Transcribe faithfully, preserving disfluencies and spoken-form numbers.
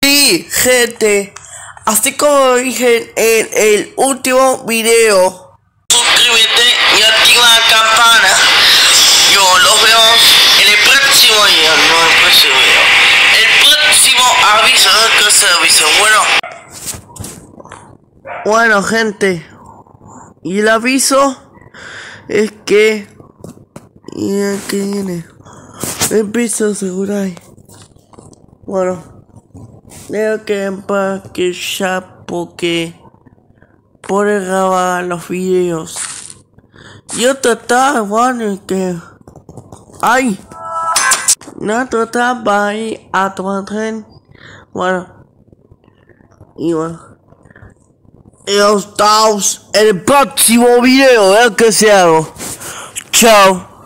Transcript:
Sí, gente, así como dije en el último video, suscríbete y activa la campana. Yo los veo en el próximo video, no el próximo video, el próximo aviso, ¿no? ¿Qué es el aviso? Bueno, bueno gente, y el aviso es que, y aquí viene, empiezo a asegurar. Bueno, creo que empaque ya porque por grabar los videos. Yo trataba, bueno, que ay, no trataba ahí a tomar tren. Bueno, y bueno, y nos vemos en el próximo video, ¿eh? Que se hago. Chao.